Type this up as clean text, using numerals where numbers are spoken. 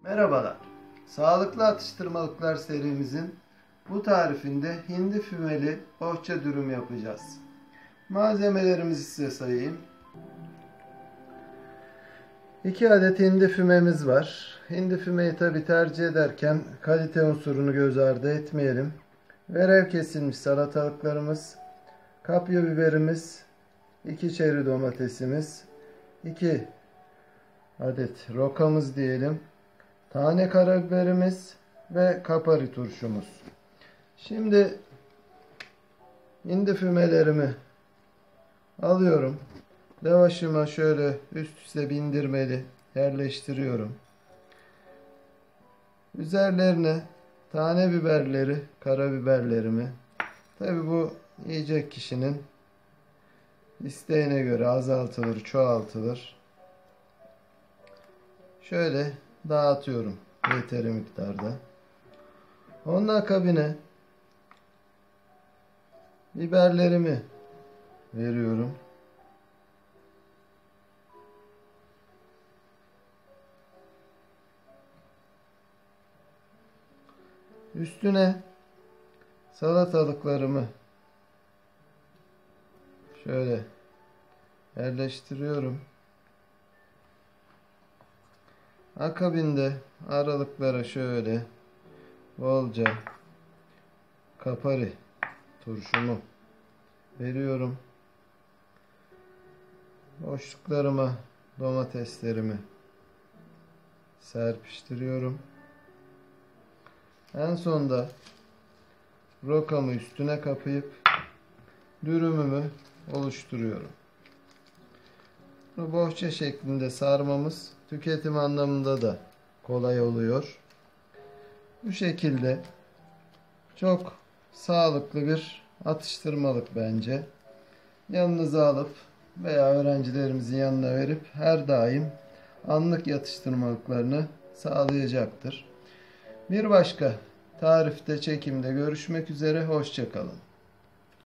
Merhabalar. Sağlıklı atıştırmalıklar serimizin bu tarifinde hindi fümeli bohça dürüm yapacağız. Malzemelerimizi size sayayım. 2 adet hindi fümemiz var. Hindi fümeyi tabi tercih ederken kalite unsurunu göz ardı etmeyelim. Verev kesilmiş salatalıklarımız, kapya biberimiz, 2 çeri domatesimiz, 2 adet rokamız diyelim. Tane karabiberimiz ve kapari turşumuz. Şimdi hindi fümelerimi alıyorum. Lavaşıma şöyle üst üste bindirmeli yerleştiriyorum. Üzerlerine tane biberleri, karabiberlerimi, tabi bu yiyecek kişinin isteğine göre azaltılır, çoğaltılır. Şöyle dağıtıyorum yeteri miktarda. Onun akabine biberlerimi veriyorum. Üstüne salatalıklarımı şöyle yerleştiriyorum. Akabinde aralıklara şöyle bolca kapari turşumu veriyorum. Boşluklarıma domateslerimi serpiştiriyorum. En sonda rokamı üstüne kapayıp dürümümü oluşturuyorum. Bu bohça şeklinde sarmamız tüketim anlamında da kolay oluyor. Bu şekilde çok sağlıklı bir atıştırmalık bence. Yanınıza alıp veya öğrencilerimizin yanına verip her daim anlık atıştırmalıklarını sağlayacaktır. Bir başka tarifte, çekimde görüşmek üzere. Hoşça kalın.